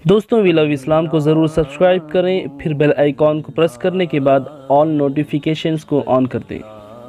दोस्तों we love इस्लाम को ज़रूर सब्सक्राइब करें, फिर बेल आइकॉन को प्रेस करने के बाद ऑल नोटिफिकेशंस को ऑन कर दें।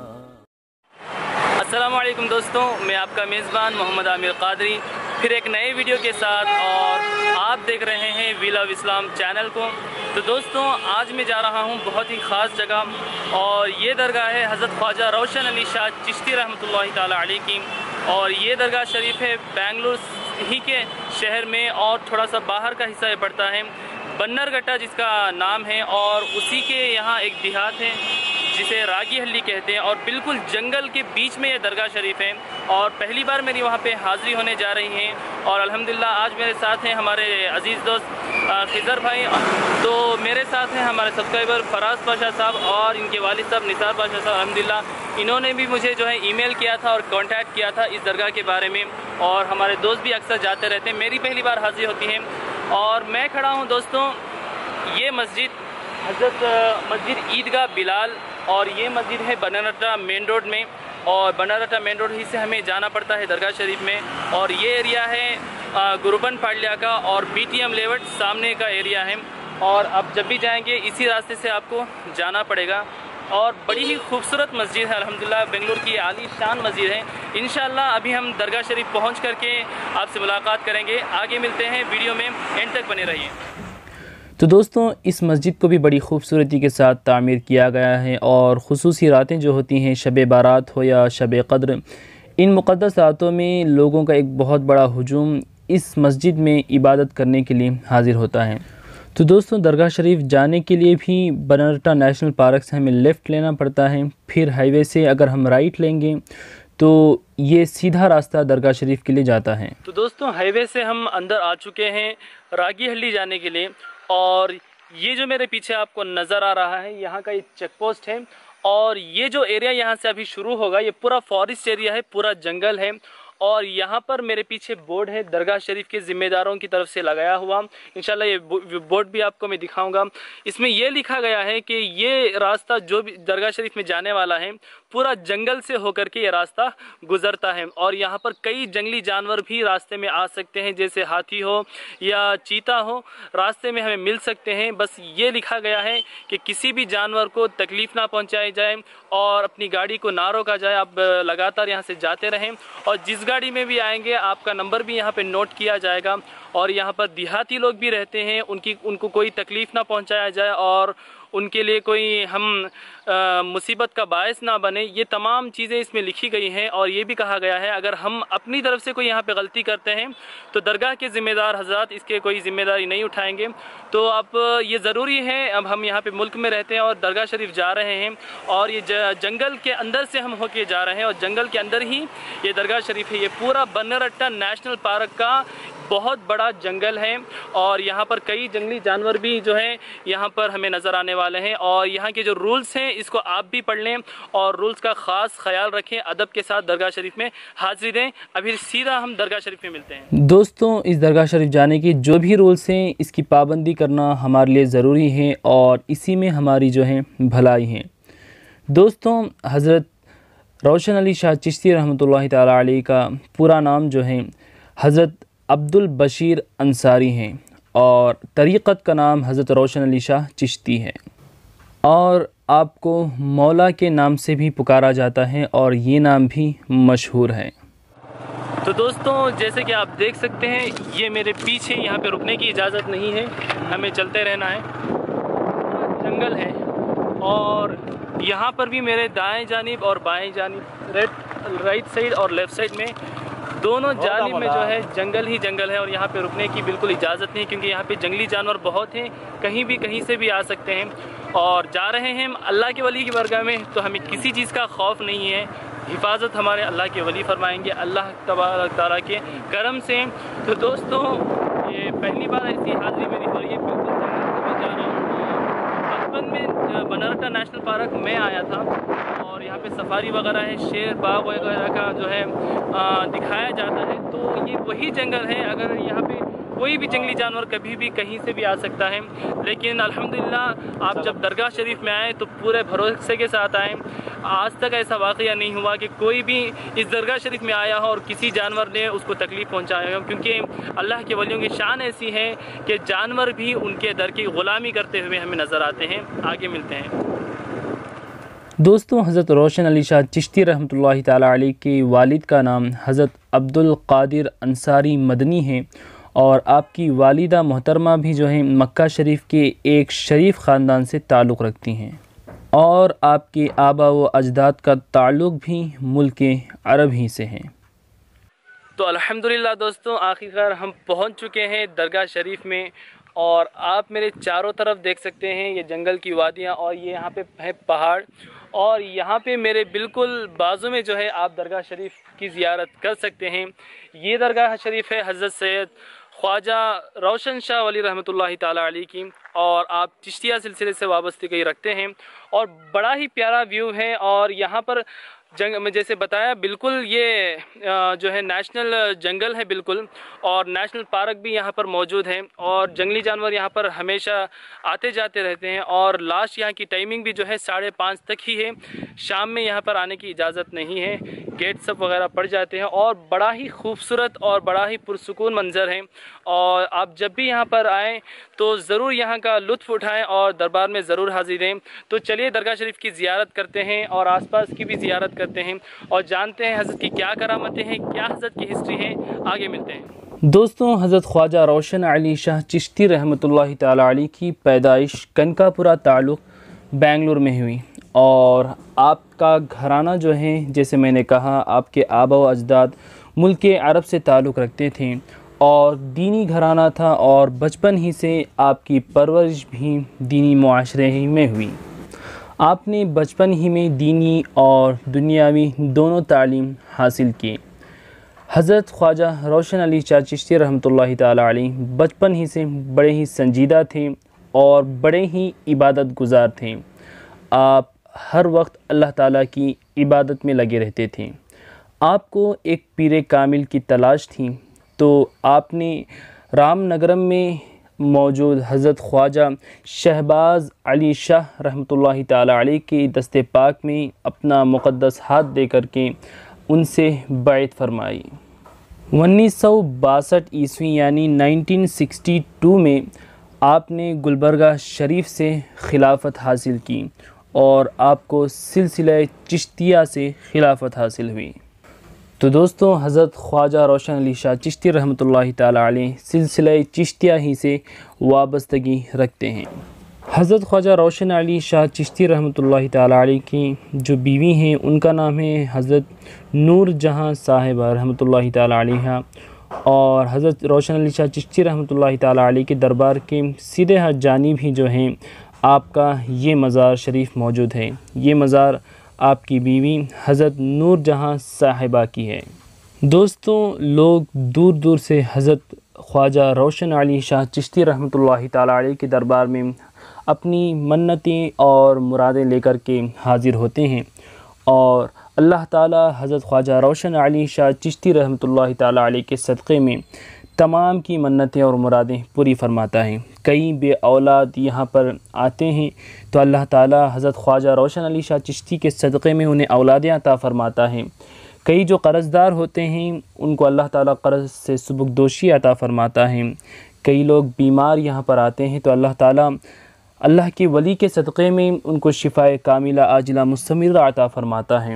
अस्सलाम वालेकुम दोस्तों, मैं आपका मेज़बान मोहम्मद आमिर कादरी फिर एक नए वीडियो के साथ, और आप देख रहे हैं वी लव इस्लाम चैनल को। तो दोस्तों आज मैं जा रहा हूं बहुत ही ख़ास जगह, और ये दरगाह है हज़रत ख्वाजा रोशन अली शाह चिश्ती रहमतुल्लाहि ताला अलैह की। और ये दरगाह शरीफ है बेंगलुरु ही के शहर में, और थोड़ा सा बाहर का हिस्सा पड़ता है, बन्नरघट्टा जिसका नाम है। और उसी के यहाँ एक देहात है जिसे रागी हल्ली कहते हैं, और बिल्कुल जंगल के बीच में ये दरगाह शरीफ है। और पहली बार मेरी वहाँ पे हाज़िरी होने जा रही है, और अल्हम्दुलिल्लाह आज मेरे साथ हैं हमारे अज़ीज़ दोस्त खिज़र भाई, तो मेरे साथ हैं हमारे सब्सक्राइबर फराज पाशा साहब और इनके वालिद साहब निसार पाशा साहब। अल्हम्दुलिल्लाह इन्होंने भी मुझे जो है ईमेल किया था और कांटेक्ट किया था इस दरगाह के बारे में, और हमारे दोस्त भी अक्सर जाते रहते हैं। मेरी पहली बार हाज़िरी होती है, और मैं खड़ा हूँ दोस्तों ये मस्जिद हज़रत मस्जिद ईदगाह बिलाल, और ये मस्जिद है बन्नरघट्टा मेन रोड में, और बन्नरघट्टा मेन रोड ही से हमें जाना पड़ता है दरगाह शरीफ में। और ये एरिया है गुरुबन पाड़िया का, और BTM लेवट सामने का एरिया है। और अब जब भी जाएंगे इसी रास्ते से आपको जाना पड़ेगा, और बड़ी ही खूबसूरत मस्जिद है अल्हम्दुलिल्लाह, बेंगलुरु की आली शान मस्जिद है। इंशाल्लाह अभी हम दरगाह शरीफ पहुँच करके आपसे मुलाकात करेंगे। आगे मिलते हैं, वीडियो में एंड तक बने रहिए। तो दोस्तों इस मस्जिद को भी बड़ी खूबसूरती के साथ तामीर किया गया है, और ख़ुसूसी रातें जो होती हैं, शब बारात हो या शब क़द्र, इन मुक़द्दस रातों में लोगों का एक बहुत बड़ा हुजूम इस मस्जिद में इबादत करने के लिए हाज़िर होता है। तो दोस्तों दरगाह शरीफ जाने के लिए भी बन्नरघट्टा नेशनल पार्क से हमें लेफ़्ट लेना पड़ता है, फिर हाईवे से अगर हम राइट लेंगे तो ये सीधा रास्ता दरगाह शरीफ के लिए जाता है। तो दोस्तों हाईवे से हम अंदर आ चुके हैं रागी हल्ली जाने के लिए, और ये जो मेरे पीछे आपको नज़र आ रहा है यहाँ का ये चेक पोस्ट है। और ये जो एरिया यहाँ से अभी शुरू होगा ये पूरा फॉरेस्ट एरिया है, पूरा जंगल है। और यहाँ पर मेरे पीछे बोर्ड है दरगाह शरीफ के ज़िम्मेदारों की तरफ से लगाया हुआ, इंशाल्लाह ये बोर्ड भी आपको मैं दिखाऊंगा। इसमें यह लिखा गया है कि ये रास्ता जो भी दरगाह शरीफ में जाने वाला है पूरा जंगल से होकर के ये रास्ता गुज़रता है, और यहाँ पर कई जंगली जानवर भी रास्ते में आ सकते हैं, जैसे हाथी हो या चीता हो, रास्ते में हमें मिल सकते हैं। बस ये लिखा गया है कि किसी भी जानवर को तकलीफ़ ना पहुँचाई जाए और अपनी गाड़ी को ना रोका जाए। आप लगातार यहाँ से जाते रहें, और जिस गाड़ी में भी आएंगे आपका नंबर भी यहाँ पे नोट किया जाएगा। और यहाँ पर देहाती लोग भी रहते हैं, उनको कोई तकलीफ़ ना पहुँचाया जाए और उनके लिए कोई हम मुसीबत का बायस ना बने, ये तमाम चीज़ें इसमें लिखी गई हैं। और ये भी कहा गया है अगर हम अपनी तरफ से कोई यहाँ पे गलती करते हैं तो दरगाह के ज़िम्मेदार हज़रात इसके कोई ज़िम्मेदारी नहीं उठाएंगे। तो अब ये ज़रूरी है, अब हम यहाँ पे मुल्क में रहते हैं और दरगाह शरीफ जा रहे हैं, और ये जंगल के अंदर से हम होके जा रहे हैं, और जंगल के अंदर ही ये दरगाह शरीफ है। ये पूरा बन्नरघट्टा नेशनल पार्क का बहुत बड़ा जंगल है, और यहाँ पर कई जंगली जानवर भी जो हैं यहाँ पर हमें नज़र आने वाले हैं। और यहाँ के जो रूल्स हैं इसको आप भी पढ़ लें, और रूल्स का ख़ास ख्याल रखें, अदब के साथ दरगाह शरीफ में हाज़िरी दें। अभी सीधा हम दरगाह शरीफ में मिलते हैं। दोस्तों इस दरगाह शरीफ जाने के जो भी रूल्स हैं इसकी पाबंदी करना हमारे लिए ज़रूरी है, और इसी में हमारी जो है भलाई है। दोस्तों हज़रत रोशन अली शाह चिश्ती रहमतुल्लाहि ताला अलैह का पूरा नाम जो है हज़रत अब्दुल बशीर अंसारी हैं, और तरीक़त का नाम हज़रत रोशन अली शाह चिश्ती है, और आपको मौला के नाम से भी पुकारा जाता है, और ये नाम भी मशहूर है। तो दोस्तों जैसे कि आप देख सकते हैं ये मेरे पीछे, यहाँ पे रुकने की इजाज़त नहीं है, हमें चलते रहना है। जंगल है, और यहाँ पर भी मेरे दाएं जानिब और बाएं जानिब राइट साइड और लेफ़्ट साइड में दोनों जानिब में जो है जंगल ही जंगल है, और यहाँ पे रुकने की बिल्कुल इजाज़त नहीं, क्योंकि यहाँ पे जंगली जानवर बहुत हैं, कहीं से भी आ सकते हैं। और जा रहे हैं हम अल्लाह के वली की बरगाह में, तो हमें किसी चीज़ का खौफ नहीं है, हिफाजत हमारे अल्लाह के वली फरमाएंगे अल्लाह तबारक तआला के करम से। तो दोस्तों ये पहली बार ऐसी हाज़िरी मेरी हो रही है, बिल्कुल मैं जा रहा हूँ। बचपन में बन्नरघट्टा नेशनल पार्क में आया था, और यहाँ पे सफारी वगैरह है, शेर बाग वगैरह का जो है दिखाया जाता है। तो ये वही जंगल है, अगर यहाँ पे कोई भी जंगली जानवर कभी भी कहीं से भी आ सकता है। लेकिन अल्हम्दुलिल्लाह आप जब दरगाह शरीफ में आएँ तो पूरे भरोसे के साथ आएँ। आज तक ऐसा वाक़या नहीं हुआ कि कोई भी इस दरगाह शरीफ में आया हो और किसी जानवर ने उसको तकलीफ़ पहुँचाया हो, क्योंकि अल्लाह के वलियों की शान ऐसी है कि जानवर भी उनके दर की ग़ुलामी करते हुए हमें नज़र आते हैं। आगे मिलते हैं। दोस्तों, हज़रत रोशन अली शाह चिश्ती रहमतुल्लाहि ताला अलैह के वालिद का नाम हज़रत अब्दुल क़ादिर अंसारी मदनी है और आपकी वालिदा मोहतरमा भी जो है मक्का शरीफ के एक शरीफ ख़ानदान से ताल्लुक़ रखती हैं और आपके आबा व अजदाद का ताल्लुक़ भी मुल्क अरब ही से है। तो अल्हम्दुलिल्लाह दोस्तों, आखिरकार हम पहुंच चुके हैं दरगाह शरीफ में और आप मेरे चारों तरफ देख सकते हैं ये जंगल की वादियाँ और ये यहाँ पे है पहाड़ और यहाँ पे मेरे बिल्कुल बाजू में जो है आप दरगाह शरीफ की ज़ियारत कर सकते हैं। ये दरगाह शरीफ है हज़रत सैयद ख्वाजा रोशन शाह वली रहमतुल्लाहि ताला अलैह की और आप चिश्तिया सिलसिले से वाबस्तगी रखते हैं और बड़ा ही प्यारा व्यू है। और यहाँ पर में जैसे बताया बिल्कुल ये जो है नेशनल जंगल है बिल्कुल, और नेशनल पार्क भी यहाँ पर मौजूद है और जंगली जानवर यहाँ पर हमेशा आते जाते रहते हैं। और लास्ट यहाँ की टाइमिंग भी जो है 5:30 तक ही है, शाम में यहाँ पर आने की इजाज़त नहीं है, गेट सब वगैरह पड़ जाते हैं और बड़ा ही खूबसूरत और बड़ा ही पुरसुकून मंज़र है। और आप जब भी यहाँ पर आएँ तो ज़रूर यहाँ का लुत्फ़ उठाएँ और दरबार में ज़रूर हाज़िर दें। तो चलिए दरगाह शरीफ की ज़ियारत करते हैं और आसपास की भी ज़ियारत करते हैं और जानते हैं हज़रत की क्या करामतें हैं, क्या हज़रत की हिस्ट्री है। आगे मिलते हैं। दोस्तों, हज़रत ख्वाजा रोशन अली शाह चिश्ती रहमतुल्लाहि ताला अलैह की पैदाइश कनकापुरा ताल्लुक़ बेंगलुरु में हुई और आपका घराना जो है जैसे मैंने कहा आपके आबा व अजदाद मुल्क अरब से ताल्लुक़ रखते थे और दीनी घराना था और बचपन ही से आपकी परवरिश भी दीनी मुआशरे ही में हुई। आपने बचपन ही में दीनी और दुनियावी दोनों तालीम हासिल की। हज़रत ख्वाजा रोशन अली शाह चिश्ती रहमतुल्लाहि ताला अलैह बचपन ही से बड़े ही संजीदा थे और बड़े ही इबादत गुज़ार थे। आप हर वक्त अल्लाह ताला की इबादत में लगे रहते थे। आपको एक पीर कामिल की तलाश थी, तो आपने रामनगरम में मौजूद हज़रत ख्वाजा शहबाज़ अली शाह रहमतुल्लाहि ताला अलैह के दस्ते पाक में अपना मुक़द्दस हाथ दे कर के उनसे बैत फरमाई। 1962 ईस्वी यानी 1962 में आपने गुलबर्गा शरीफ से खिलाफत हासिल की और आपको सिलसिला चिश्तिया से खिलाफत हासिल हुई। तो दोस्तों, हज़रत ख्वाजा रोशन अली शाह चिश्ती रहमतुल्लाहि ताला अलैह सिलसिला चिश्तिया ही से वाबस्तगी रखते हैं। हज़रत ख्वाजा रोशन अली शाह चिश्ती रहमतुल्लाहि ताला अलैह की जो बीवी हैं उनका नाम है हज़रत नूर जहाँ साहिबा रहमतुल्लाहि ताला अलैहा और हज़रत रोशन अली शाह चिश्ती रहमतुल्लाहि ताला अलैह के दरबार के सीधे हाथ जानिब ही जो हैं आपका ये मज़ार शरीफ मौजूद है। ये मज़ार आपकी बीवी हज़रत नूर जहाँ साहिबा की है। दोस्तों, लोग दूर दूर से हज़रत ख्वाजा रोशन अली शाह चिश्ती रहमतुल्लाहि ताला अलैह के दरबार में अपनी मन्नतें और मुरादें लेकर के हाज़िर होते हैं और अल्लाह ताला हज़रत ख्वाजा रोशन अली शाह चिश्ती रहमतुल्लाहि ताला अलैह के सदक़े में तमाम की मन्नतें और मुरादें पूरी फरमाता है। कई बे औलाद यहाँ पर आते हैं तो अल्लाह ताला हज़रत ख्वाजा रोशन अली शाह चिश्ती के सदक़े में उन्हें औलादें अता फरमाता है। कई जो कर्ज़दार होते हैं उनको अल्लाह ताला कर्ज़ से सुबुकदोशी अता फरमाता है। कई लोग बीमार यहाँ पर आते हैं तो अल्लाह ताला अल्लाह के वली के सदक़े में उनको शिफ़ाए कामिला आजिला मुस्तमिरा अता फरमाता है।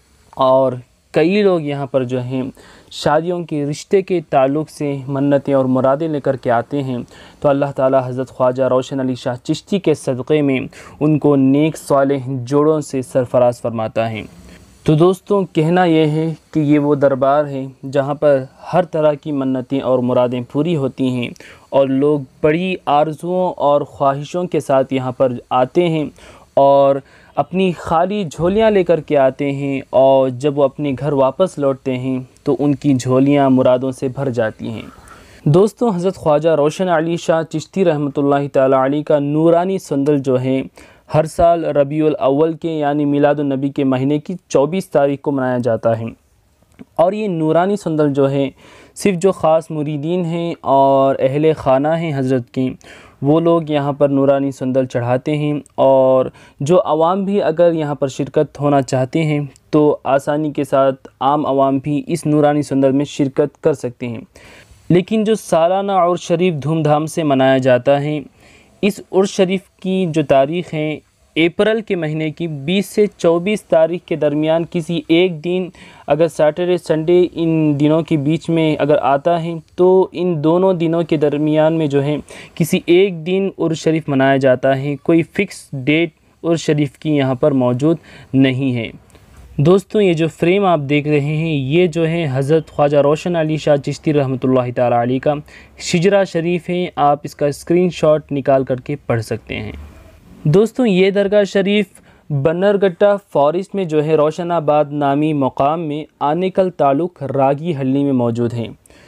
और कई लोग यहाँ पर जो हैं शादियों के रिश्ते के ताल्लुक़ से मन्नतें और मुरादें लेकर के आते हैं तो अल्लाह ताला हज़रत ख्वाजा रोशन अली शाह चिश्ती के सदक़े में उनको नेक सालेह जोड़ों से सरफराज फरमाता है। तो दोस्तों, कहना यह है कि ये वो दरबार है जहाँ पर हर तरह की मन्नतें और मुरादें पूरी होती हैं और लोग बड़ी आरज़ुओं और ख्वाहिशों के साथ यहाँ पर आते हैं और अपनी खाली झोलियाँ लेकर के आते हैं और जब वो अपने घर वापस लौटते हैं तो उनकी झोलियाँ मुरादों से भर जाती हैं। दोस्तों, हज़रत ख्वाजा रोशन अली शाह चिश्ती रहमतुल्लाहि ताला अलैह का नूरानी संदल जो है हर साल रबीउल अव्वल के यानी मिलादुन नबी के महीने की 24 तारीख को मनाया जाता है और ये नूरानी संदल जो है सिर्फ़ जो ख़ास मुरीदीन हैं और अहले ख़ाना हैं हज़रत के, वो लोग यहाँ पर नूरानी संदल चढ़ाते हैं। और जो आवाम भी अगर यहाँ पर शिरकत होना चाहते हैं तो आसानी के साथ आम आवाम भी इस नूरानी संदल में शिरकत कर सकते हैं। लेकिन जो सालाना उर्स शरीफ धूमधाम से मनाया जाता है, इस उर्स शरीफ की जो तारीख़ है अप्रैल के महीने की 20 से 24 तारीख़ के दरमियान किसी एक दिन, अगर सैटरडे संडे इन दिनों के बीच में अगर आता है तो इन दोनों दिनों के दरमियान में जो है किसी एक दिन उर्स शरीफ मनाया जाता है। कोई फ़िक्स डेट उर्स शरीफ की यहाँ पर मौजूद नहीं है। दोस्तों, ये जो फ्रेम आप देख रहे हैं ये जो है हज़रत ख्वाजा रोशन अली शाह चिश्ती रहमतुल्लाहि ताला अलैह का शिजरा शरीफ है। आप इसका स्क्रीनशॉट निकाल करके पढ़ सकते हैं। दोस्तों, ये दरगाह शरीफ बन्नरगट्टा फॉरेस्ट में जो है रोशनाबाद नामी मकाम में आनेकल ताल्लुक़ रागी हल्ली में मौजूद है।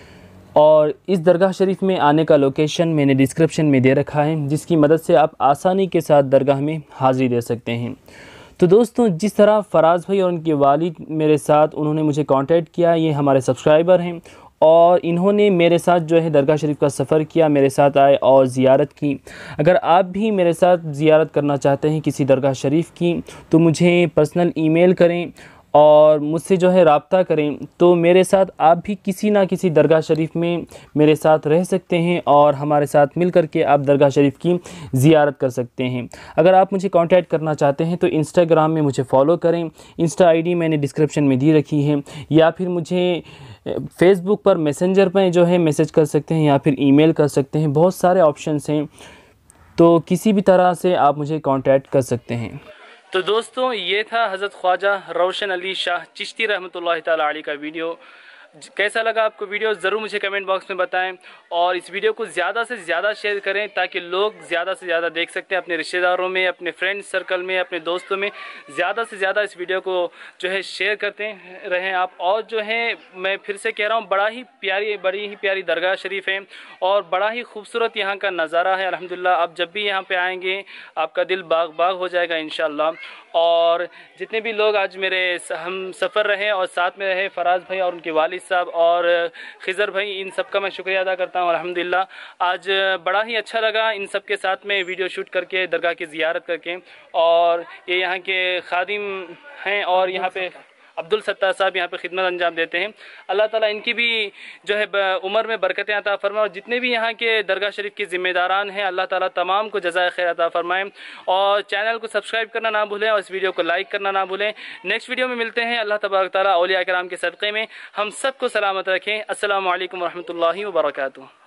और इस दरगाह शरीफ में आने का लोकेशन मैंने डिस्क्रिप्शन में दे रखा है, जिसकी मदद से आप आसानी के साथ दरगाह में हाज़िरी दे सकते हैं। तो दोस्तों, जिस तरह फ़राज़ भाई और उनके वालिद मेरे साथ उन्होंने मुझे कांटेक्ट किया, ये हमारे सब्सक्राइबर हैं और इन्होंने मेरे साथ जो है दरगाह शरीफ का सफ़र किया, मेरे साथ आए और ज़ियारत की। अगर आप भी मेरे साथ ज़ियारत करना चाहते हैं किसी दरगाह शरीफ की तो मुझे पर्सनल ईमेल करें और मुझसे जो है रब्ता करें, तो मेरे साथ आप भी किसी ना किसी दरगाह शरीफ में मेरे साथ रह सकते हैं और हमारे साथ मिल कर के आप दरगाह शरीफ की ज़ियारत कर सकते हैं। अगर आप मुझे कांटेक्ट करना चाहते हैं तो इंस्टाग्राम में मुझे फ़ॉलो करें, इंस्टा आईडी मैंने डिस्क्रिप्शन में दी रखी है, या फिर मुझे फ़ेसबुक पर मैसेंजर पर जो है मैसेज कर सकते हैं या फिर ईमेल कर सकते हैं। बहुत सारे ऑप्शंस हैं, तो किसी भी तरह से आप मुझे कांटेक्ट कर सकते हैं। तो दोस्तों, ये था हज़रत ख्वाजा रोशन अली शाह चिश्ती रहमतुल्लाहि ताला अलैह का वीडियो। कैसा लगा आपको वीडियो ज़रूर मुझे कमेंट बॉक्स में बताएं और इस वीडियो को ज़्यादा से ज़्यादा शेयर करें ताकि लोग ज़्यादा से ज़्यादा देख सकते हैं। अपने रिश्तेदारों में, अपने फ्रेंड सर्कल में, अपने दोस्तों में ज़्यादा से ज़्यादा इस वीडियो को जो है शेयर करते रहें आप। और जो है मैं फिर से कह रहा हूँ, बड़ी ही प्यारी दरगाह शरीफ है और बड़ा ही खूबसूरत यहाँ का नज़ारा है। अल्हम्दुलिल्लाह, आप जब भी यहाँ पे आएंगे आपका दिल बाग बाग हो जाएगा इंशाअल्लाह। और जितने भी लोग आज मेरे हम सफ़र रहे और साथ में रहे, फ़राज़ भाई और उनके वालिद साहब और खिज़र भाई, इन सब का मैं शुक्रिया अदा करता हूँ। अल्हम्दुलिल्लाह, आज बड़ा ही अच्छा लगा इन सब के साथ में वीडियो शूट करके, दरगाह की ज़ियारत करके। और ये यहाँ के खादिम हैं और यहाँ पे अब्दुल सत्तार साहब यहाँ पे खिदमत अंजाम देते हैं। अल्लाह ताला इनकी भी जो है उम्र में बरकतें अता फरमाए और जितने भी यहाँ के दरगाह शरीफ के ज़िम्मेदारान हैं अल्लाह ताला तमाम को जज़ाए खैर अता फरमाए। और चैनल को सब्सक्राइब करना ना भूलें और इस वीडियो को लाइक करना ना भूलें। नेक्स्ट वीडियो में मिलते हैं। अल्लाह तबारक ताला औलिया किराम के सदक़े में हम सबको सलामत रखें। अस्सलामु अलैकुम वरहमतुल्लाहि वबरकातुहू।